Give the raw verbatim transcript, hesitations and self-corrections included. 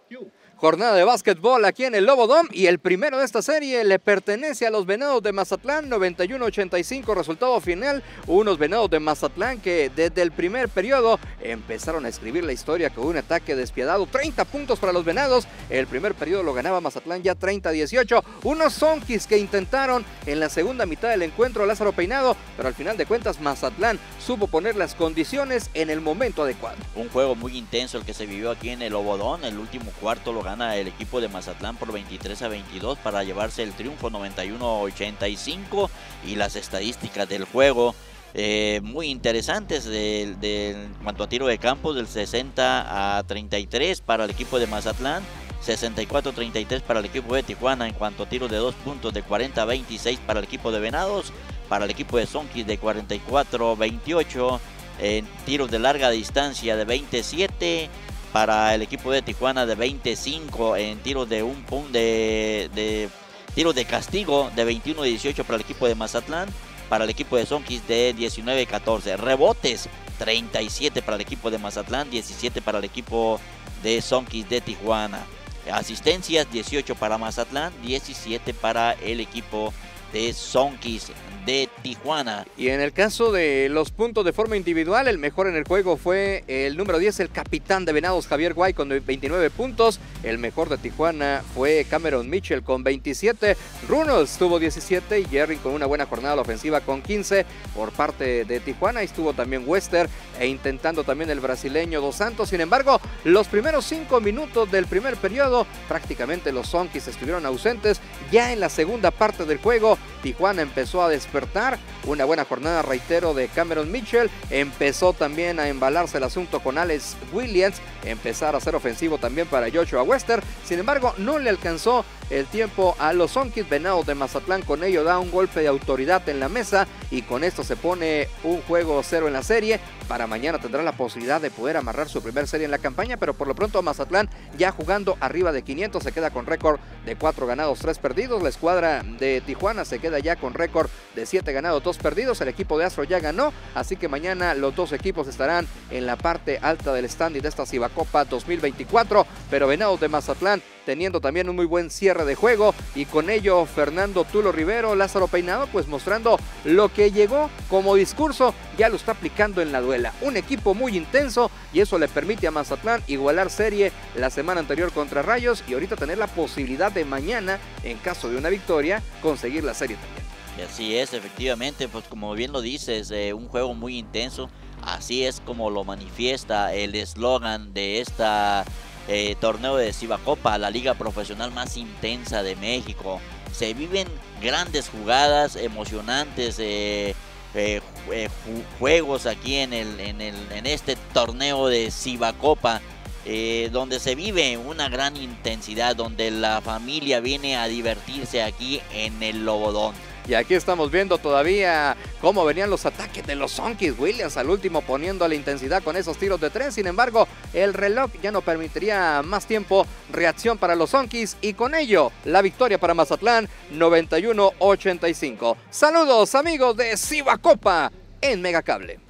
Jornada de básquetbol aquí en el Lobo Dome y el primero de esta serie le pertenece a los Venados de Mazatlán, noventa y uno a ochenta y cinco resultado final. Unos Venados de Mazatlán que desde el primer periodo empezaron a escribir la historia con un ataque despiadado. treinta puntos para los Venados, el primer periodo lo ganaba Mazatlán ya treinta a dieciocho. Unos Zonkis que intentaron en la segunda mitad del encuentro Lázaro Peinado, pero al final de cuentas Mazatlán supo poner las condiciones en el momento adecuado. Un juego muy intenso el que se vivió aquí en el Lobo Dome. El último cuarto lo gana el equipo de Mazatlán por veintitrés a veintidós para llevarse el triunfo noventa y uno a ochenta y cinco, y las estadísticas del juego eh, muy interesantes de, de, en cuanto a tiro de campo, del sesenta a treinta y tres para el equipo de Mazatlán, sesenta y cuatro a treinta y tres para el equipo de Tijuana. En cuanto a tiro de dos puntos, de cuarenta a veintiséis para el equipo de Venados, para el equipo de Zonkis de cuarenta y cuatro a veintiocho, en tiros de larga distancia de veintisiete para el equipo de Tijuana, de veinticinco en tiros de un punto de, de tiros de castigo, de veintiuno a dieciocho para el equipo de Mazatlán, para el equipo de Zonkis de diecinueve a catorce, rebotes treinta y siete para el equipo de Mazatlán, diecisiete para el equipo de Zonkis de Tijuana, asistencias dieciocho para Mazatlán, diecisiete para el equipo de Zonkis de Tijuana. Y en el caso de los puntos de forma individual, el mejor en el juego fue el número diez, el capitán de Venados, Javier Guay, con veintinueve puntos. El mejor de Tijuana fue Cameron Mitchell con veintisiete. Runnels tuvo diecisiete y Jerry con una buena jornada a la ofensiva con quince por parte de Tijuana. Y estuvo también Wester e intentando también el brasileño Dos Santos. Sin embargo, los primeros cinco minutos del primer periodo, prácticamente los Zonkis estuvieron ausentes. Ya en la segunda parte del juego, Tijuana empezó a despertar. Una buena jornada, reitero, de Cameron Mitchell. Empezó también a embalarse el asunto con Alex Williams, empezar a ser ofensivo también para Joshua Wester. Sin embargo, no le alcanzó el tiempo a los Zonkis. Venados de Mazatlán con ello da un golpe de autoridad en la mesa y con esto se pone un juego cero en la serie. Para mañana tendrá la posibilidad de poder amarrar su primer serie en la campaña, pero por lo pronto Mazatlán, ya jugando arriba de quinientos, se queda con récord de cuatro ganados, tres perdidos. La escuadra de Tijuana se queda ya con récord de siete ganados, dos perdidos. El equipo de Astro ya ganó, así que mañana los dos equipos estarán en la parte alta del standing de esta Cibacopa dos mil veinticuatro, pero Venados de Mazatlán teniendo también un muy buen cierre de juego, y con ello Fernando Tulo Rivero, Lázaro Peinado, pues mostrando lo que llegó como discurso, ya lo está aplicando en la duela. Un equipo muy intenso, y eso le permite a Mazatlán igualar serie la semana anterior contra Rayos, y ahorita tener la posibilidad de mañana, en caso de una victoria, conseguir la serie también. Y así es, efectivamente, pues como bien lo dices, eh, un juego muy intenso. Así es como lo manifiesta el eslogan de esta eh, torneo de Cibacopa, la liga profesional más intensa de México. Se viven grandes jugadas, emocionantes eh, eh, eh, juegos aquí en, el, en, el, en este torneo de Cibacopa, eh, donde se vive una gran intensidad, donde la familia viene a divertirse aquí en el Lobo Dome. Y aquí estamos viendo todavía cómo venían los ataques de los Zonkis. Williams al último poniendo la intensidad con esos tiros de tres. Sin embargo, el reloj ya no permitiría más tiempo. Reacción para los Zonkis y con ello la victoria para Mazatlán, noventa y uno a ochenta y cinco. Saludos amigos de Cibacopa en Megacable.